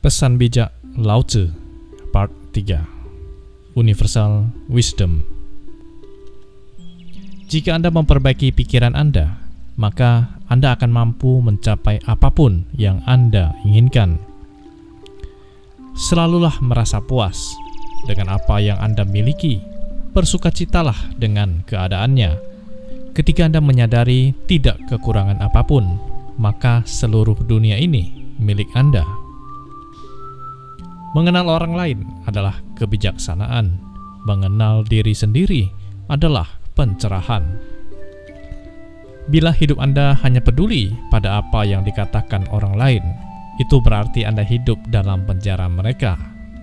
Pesan bijak Lao Tzu, Part 3. Universal Wisdom. Jika Anda memperbaiki pikiran Anda, maka Anda akan mampu mencapai apapun yang Anda inginkan. Selalulah merasa puas dengan apa yang Anda miliki. Bersukacitalah dengan keadaannya. Ketika Anda menyadari tidak kekurangan apapun, maka seluruh dunia ini milik Anda. Mengenal orang lain adalah kebijaksanaan. Mengenal diri sendiri adalah pencerahan. Bila hidup Anda hanya peduli pada apa yang dikatakan orang lain, itu berarti Anda hidup dalam penjara mereka.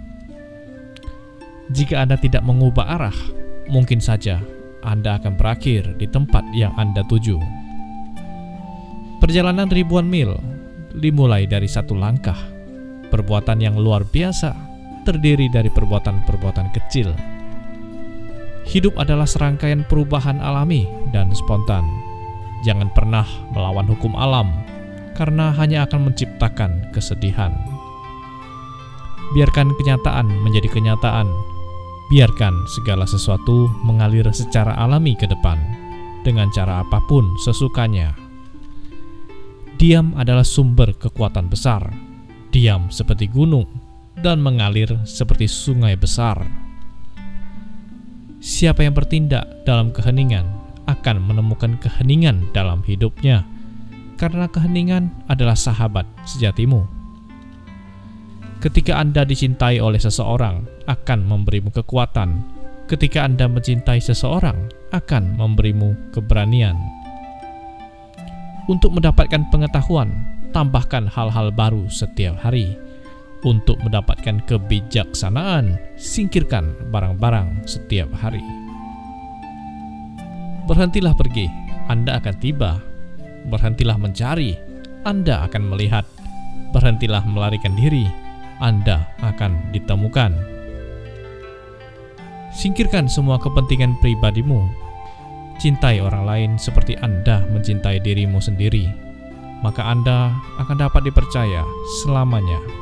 Jika Anda tidak mengubah arah, mungkin saja Anda akan berakhir di tempat yang Anda tuju. Perjalanan ribuan mil dimulai dari satu langkah. Perbuatan yang luar biasa terdiri dari perbuatan-perbuatan kecil. Hidup adalah serangkaian perubahan alami dan spontan. Jangan pernah melawan hukum alam, karena hanya akan menciptakan kesedihan. Biarkan kenyataan menjadi kenyataan. Biarkan segala sesuatu mengalir secara alami ke depan, dengan cara apapun sesukanya. Diam adalah sumber kekuatan besar. Diam seperti gunung dan mengalir seperti sungai besar. Siapa yang bertindak dalam keheningan akan menemukan keheningan dalam hidupnya, karena keheningan adalah sahabat sejatimu. Ketika Anda dicintai oleh seseorang, akan memberimu kekuatan. Ketika Anda mencintai seseorang, akan memberimu keberanian. Untuk mendapatkan pengetahuan, tambahkan hal-hal baru setiap hari. Untuk mendapatkan kebijaksanaan, singkirkan barang-barang setiap hari. Berhentilah pergi, Anda akan tiba. Berhentilah mencari, Anda akan melihat. Berhentilah melarikan diri, Anda akan ditemukan. Singkirkan semua kepentingan pribadimu. Cintai orang lain seperti Anda mencintai dirimu sendiri. Maka Anda akan dapat dipercaya selamanya.